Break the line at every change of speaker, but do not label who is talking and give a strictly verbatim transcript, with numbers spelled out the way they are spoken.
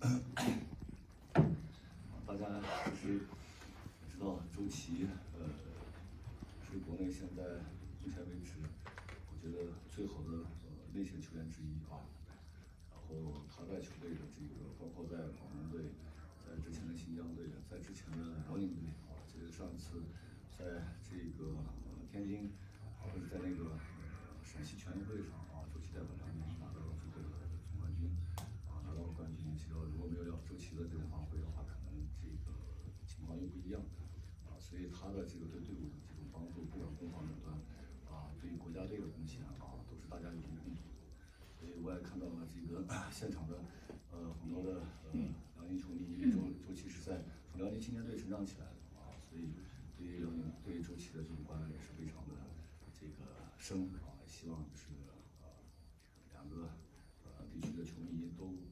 大家其实知道周琦，呃，是国内现在目前为止，我觉得最好的呃内线球员之一啊。然后他在球队的这个，包括在广东队，在之前的新疆队，在之前的辽宁队啊，这个上次在这个呃天津，或者在那个呃陕西全运会上啊，周琦代表辽宁拿到了这个总冠军。拿到冠军，其实如果没有周琦的这种发挥的话，可能这个情况又不一样啊。所以他的这个对队伍的这种帮助，不管攻防两端啊，对于国家队的贡献啊，都是大家有目共睹。所以我也看到了这个现场的呃很多的呃辽宁球迷，因为周周琦是在从辽宁青年队成长起来的啊，所以对于辽宁对于周琦的这种关爱也是非常的这个深啊。希望就是呃两个呃地区的球迷都。